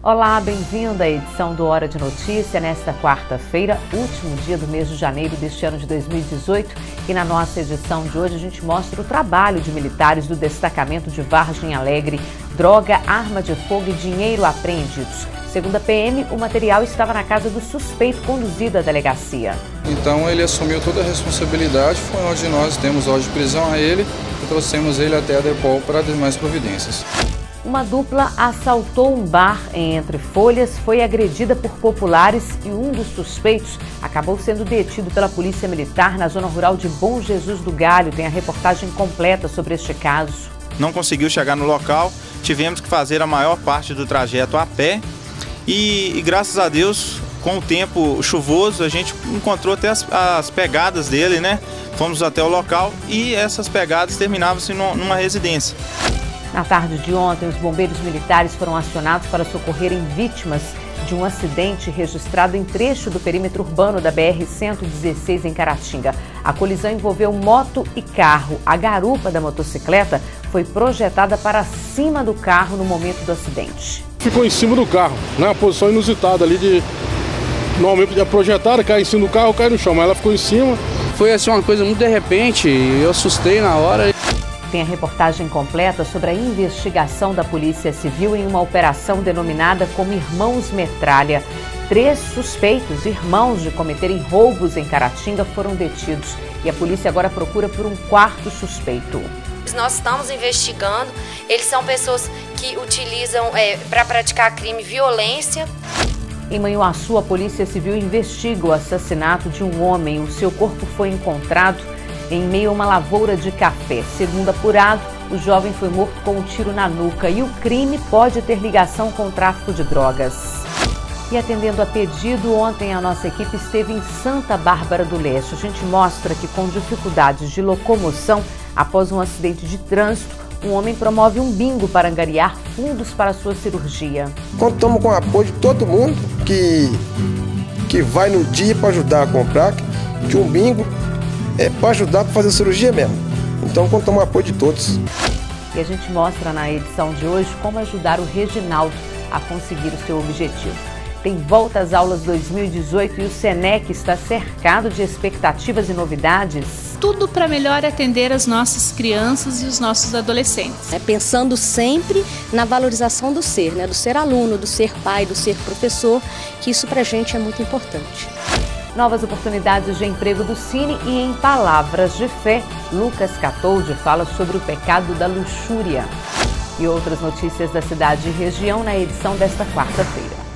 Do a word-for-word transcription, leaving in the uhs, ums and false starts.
Olá, bem-vindo à edição do Hora de Notícia nesta quarta-feira, último dia do mês de janeiro deste ano de dois mil e dezoito. E na nossa edição de hoje a gente mostra o trabalho de militares do destacamento de Vargem Alegre, droga, arma de fogo e dinheiro apreendidos. Segundo a P M, o material estava na casa do suspeito conduzido à delegacia. Então ele assumiu toda a responsabilidade, foi onde nós temos ordem de prisão a ele e trouxemos ele até a Depol para demais providências. Uma dupla assaltou um bar em Entre Folhas, foi agredida por populares e um dos suspeitos acabou sendo detido pela Polícia Militar na zona rural de Bom Jesus do Galho. Tem a reportagem completa sobre este caso. Não conseguiu chegar no local, tivemos que fazer a maior parte do trajeto a pé e, e graças a Deus, com o tempo chuvoso, a gente encontrou até as, as pegadas dele, né? Fomos até o local e essas pegadas terminavam-se numa residência. Na tarde de ontem, os bombeiros militares foram acionados para socorrerem vítimas de um acidente registrado em trecho do perímetro urbano da B R cento e dezesseis em Caratinga. A colisão envolveu moto e carro. A garupa da motocicleta foi projetada para cima do carro no momento do acidente. Ficou em cima do carro, né? Uma posição inusitada ali de... Normalmente é projetada, cai em cima do carro, cai no chão, mas ela ficou em cima. Foi assim uma coisa muito de repente, eu assustei na hora. Tem a reportagem completa sobre a investigação da Polícia Civil em uma operação denominada como Irmãos Metralha. Três suspeitos, irmãos de cometerem roubos em Caratinga, foram detidos e a polícia agora procura por um quarto suspeito. Nós estamos investigando, eles são pessoas que utilizam é, para praticar crime violência. Em Manhuaçu, a Polícia Civil investiga o assassinato de um homem. O seu corpo foi encontrado em meio a uma lavoura de café. Segundo apurado, o jovem foi morto com um tiro na nuca e o crime pode ter ligação com o tráfico de drogas. E atendendo a pedido, ontem a nossa equipe esteve em Santa Bárbara do Leste. A gente mostra que com dificuldades de locomoção, após um acidente de trânsito, um homem promove um bingo para angariar fundos para a sua cirurgia. Contamos com o apoio de todo mundo que, que vai no dia para ajudar a comprar, que um bingo é para ajudar a fazer a cirurgia mesmo. Então contamos com o apoio de todos. E a gente mostra na edição de hoje como ajudar o Reginaldo a conseguir o seu objetivo. Tem volta às aulas dois mil e dezoito e o SENEC está cercado de expectativas e novidades. Tudo para melhor atender as nossas crianças e os nossos adolescentes. É pensando sempre na valorização do ser, né? Do ser aluno, do ser pai, do ser professor, que isso para a gente é muito importante. Novas oportunidades de emprego do Cine e em Palavras de Fé, Lucas Catoldi fala sobre o pecado da luxúria. E outras notícias da cidade e região na edição desta quarta-feira.